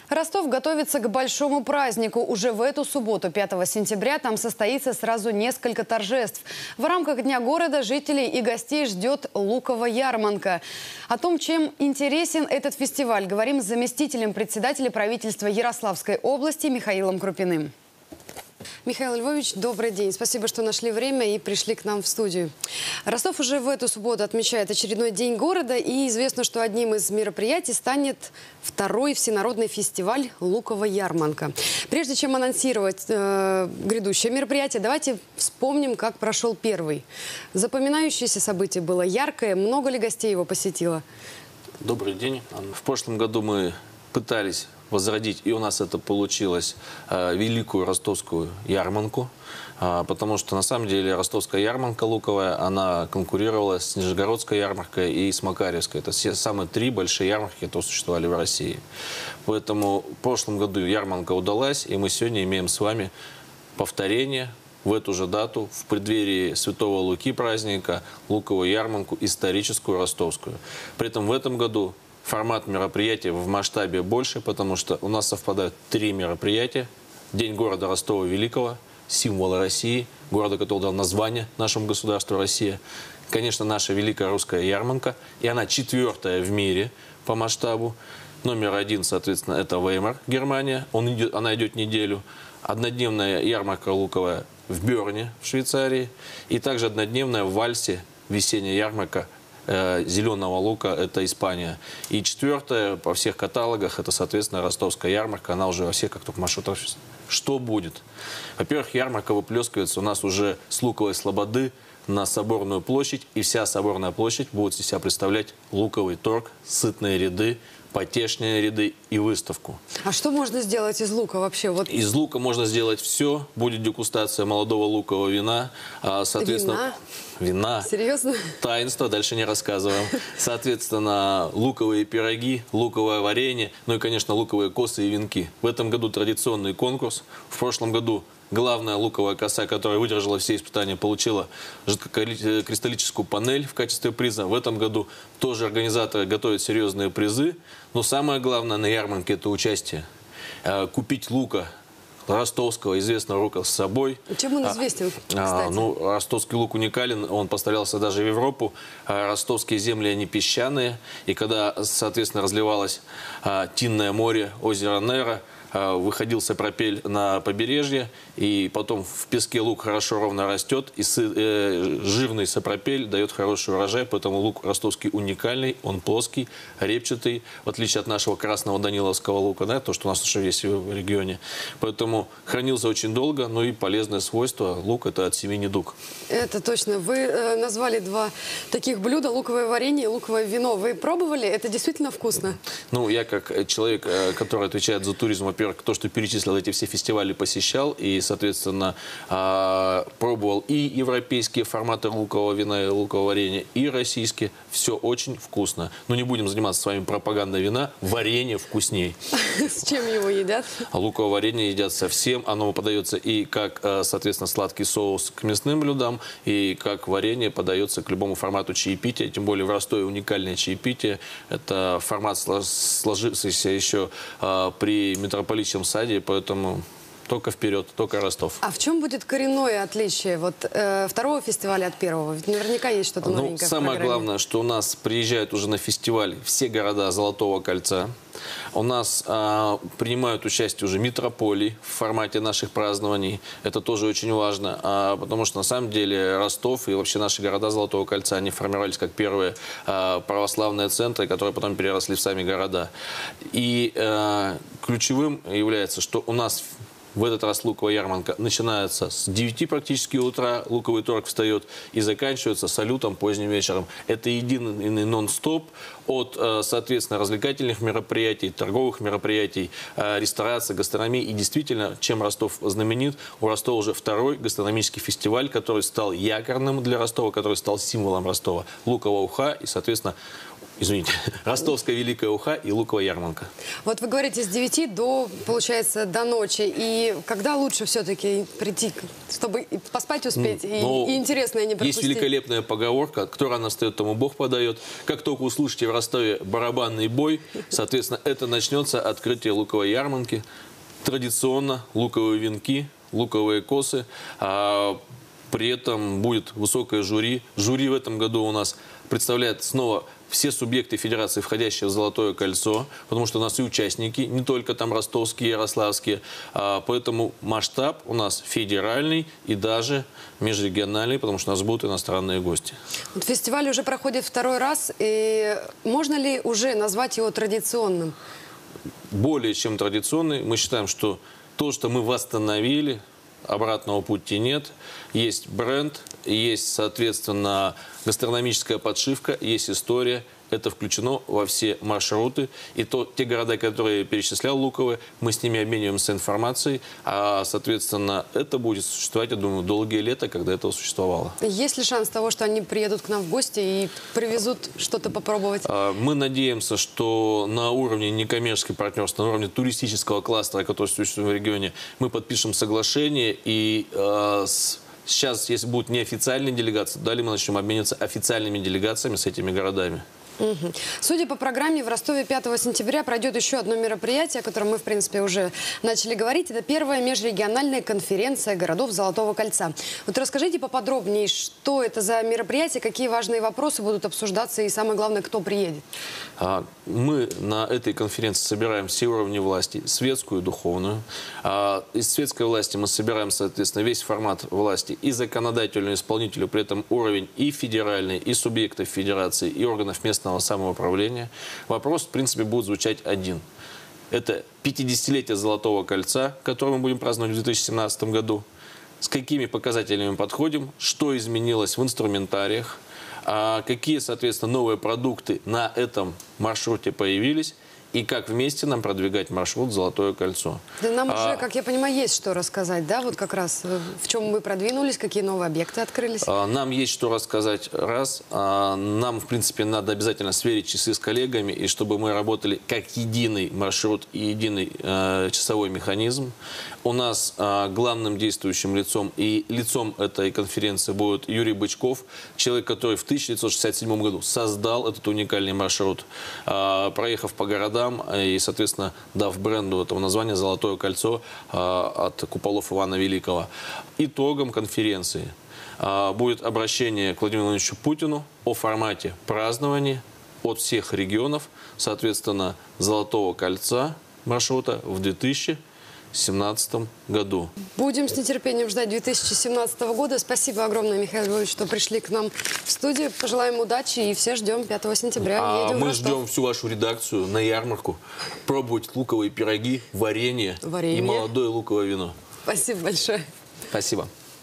Ростов готовится к большому празднику. Уже в эту субботу, 5 сентября, там состоится сразу несколько торжеств. В рамках Дня города жителей и гостей ждет луковая ярмарка. О том, чем интересен этот фестиваль, говорим с заместителем председателя правительства Ярославской области Михаилом Крупиным. Михаил Львович, добрый день. Спасибо, что нашли время и пришли к нам в студию. Ростов уже в эту субботу отмечает очередной день города. И известно, что одним из мероприятий станет второй всенародный фестиваль «Луковая ярмарка». Прежде чем анонсировать грядущее мероприятие, давайте вспомним, как прошел первый. Запоминающееся событие было яркое. Много ли гостей его посетило? Добрый день. В прошлом году мы пытались возродить, и у нас это получилось, великую ростовскую ярмарку, потому что на самом деле ростовская ярмарка луковая, она конкурировала с Нижегородской ярмаркой и с Макарьевской. Это все самые три большие ярмарки, которые существовали в России. Поэтому в прошлом году ярмарка удалась, и мы сегодня имеем с вами повторение в эту же дату, в преддверии Святого Луки праздника, луковую ярмарку историческую ростовскую. При этом в этом году формат мероприятия в масштабе больше, потому что у нас совпадают три мероприятия. День города Ростова Великого, символа России, города, который дал название нашему государству Россия. Конечно, наша великая русская ярмарка, и она 4-я в мире по масштабу. Номер 1, соответственно, это Веймар, Германия. Она идет неделю. Однодневная ярмарка луковая в Берне, в Швейцарии. И также однодневная в Вальсе, весенняя ярмарка зеленого лука, это Испания. И 4-я по всех каталогах, это, соответственно, ростовская ярмарка. Она уже во всех, как только маршрутах. Что будет? Во-первых, ярмарка выплескивается у нас уже с Луковой Слободы на Соборную площадь. И вся Соборная площадь будет из себя представлять луковый торг, сытные ряды, потешные ряды и выставку. А что можно сделать из лука вообще? Вот... Из лука можно сделать все. Будет дегустация молодого лукового вина. Соответственно, вина. Серьезно? Таинство, дальше не рассказываем. Соответственно, луковые пироги, луковое варенье, ну и, конечно, луковые косы и венки. В этом году традиционный конкурс. В прошлом году главная луковая коса, которая выдержала все испытания, получила жидкокристаллическую панель в качестве приза. В этом году тоже организаторы готовят серьезные призы. Но самое главное на ярмарке – это участие. Купить лука ростовского, известного лука с собой. Чем он известен, кстати? Ростовский лук уникален, он поставлялся даже в Европу. Ростовские земли, они песчаные. И когда, соответственно, разливалось Тинное море, озеро Нера, выходил сапропель на побережье, и потом в песке лук хорошо ровно растет, и жирный сапропель дает хороший урожай, поэтому лук ростовский уникальный, он плоский, репчатый, в отличие от нашего красного даниловского лука, да, то, что у нас уже есть в регионе. Поэтому хранился очень долго, ну и полезное свойство, лук это от семени дуг. Это точно. Вы назвали два таких блюда, луковое варенье и луковое вино. Вы пробовали? Это действительно вкусно? Ну, я как человек, который отвечает за туризм, во-первых, то, что перечислил, эти все фестивали посещал и, соответственно, пробовал и европейские форматы лукового вина и лукового варенья, и российские. Все очень вкусно. Но не будем заниматься с вами пропагандой вина. Варенье вкусней. С чем его едят? Луковое варенье едят со всем. Оно подается и как, соответственно, сладкий соус к мясным блюдам, и как варенье подается к любому формату чаепития. Тем более в Ростове уникальное чаепитие. Это формат, сложившийся еще при Митрополичьем саде, поэтому только вперед, только Ростов. А в чем будет коренное отличие второго фестиваля от первого? Ведь наверняка есть что-то новенькое в самое программе. Главное, что у нас приезжают уже на фестиваль все города Золотого кольца. У нас принимают участие уже митрополии в формате наших празднований. Это тоже очень важно, потому что на самом деле Ростов и вообще наши города Золотого кольца, они формировались как первые православные центры, которые потом переросли в сами города. И ключевым является, что у нас в этот раз луковая ярмарка начинается с 9 практически утра, луковый торг встает, и заканчивается салютом поздним вечером. Это единый нон-стоп от, соответственно, развлекательных мероприятий, торговых мероприятий, ресторации, гастрономии. И действительно, чем Ростов знаменит, у Ростова уже второй гастрономический фестиваль, который стал якорным для Ростова, который стал символом Ростова. Луковая уха и, соответственно, извините, Ростовская Великая Уха и Луковая Ярманка. Вот вы говорите, с 9 до, получается, до ночи. И когда лучше все-таки прийти, чтобы и поспать успеть, и интересное не пропустить? Есть великолепная поговорка: кто рано встает, тому Бог подает. Как только услышите в Ростове барабанный бой, соответственно, это начнется открытие Луковой Ярманки. Традиционно луковые венки, луковые косы. При этом будет высокое жюри. Жюри в этом году у нас представляет снова все субъекты федерации, входящие в Золотое кольцо, потому что у нас и участники, не только там ростовские, ярославские. Поэтому масштаб у нас федеральный и даже межрегиональный, потому что у нас будут иностранные гости. Вот фестиваль уже проходит второй раз. И можно ли уже назвать его традиционным? Более чем традиционный. Мы считаем, что то, что мы восстановили, обратного пути нет. Есть бренд, есть, соответственно, гастрономическая подшивка, есть история. Это включено во все маршруты. И те города, которые я перечислял, луковые, мы с ними обмениваемся информацией. Соответственно, это будет существовать, я думаю, долгие лета, когда это существовало. Есть ли шанс того, что они приедут к нам в гости и привезут что-то попробовать? Мы надеемся, что на уровне некоммерческого партнерства, на уровне туристического кластера, который существует в регионе, мы подпишем соглашение. И сейчас, если будут неофициальные делегации, далее мы начнем обмениваться официальными делегациями с этими городами. Судя по программе, в Ростове 5 сентября пройдет еще одно мероприятие, о котором мы, в принципе, уже начали говорить. Это первая межрегиональная конференция городов Золотого кольца. Вот расскажите поподробнее, что это за мероприятие, какие важные вопросы будут обсуждаться и, самое главное, кто приедет? Мы на этой конференции собираем все уровни власти, светскую и духовную. Из светской власти мы собираем, соответственно, весь формат власти и законодательную, и исполнительную, при этом уровень и федеральный, и субъектов федерации, и органов местного самоуправления. Вопрос, в принципе, будет звучать один. Это 50-летие Золотого кольца, которое мы будем праздновать в 2017 году. С какими показателями мы подходим, что изменилось в инструментариях, какие, соответственно, новые продукты на этом маршруте появились, и как вместе нам продвигать маршрут «Золотое кольцо». Да нам уже, как я понимаю, есть что рассказать, да? Вот как раз в чем мы продвинулись, какие новые объекты открылись? Нам есть что рассказать, раз. Нам, в принципе, надо обязательно сверить часы с коллегами, и чтобы мы работали как единый маршрут и единый часовой механизм. У нас главным действующим лицом и лицом этой конференции будет Юрий Бычков, человек, который в 1967 году создал этот уникальный маршрут, проехав по городам и, соответственно, дав бренду этого названия «Золотое кольцо» от куполов Ивана Великого. Итогом конференции будет обращение к Владимиру Владимировичу Путину о формате празднования от всех регионов, соответственно, «Золотого кольца» маршрута в 2017 году. Будем с нетерпением ждать 2017 года. Спасибо огромное, Михаил Львович, что пришли к нам в студию. Пожелаем удачи и все ждем 5 сентября. Мы ждем всю вашу редакцию на ярмарку пробовать луковые пироги, варенье и молодое луковое вино. Спасибо большое. Спасибо.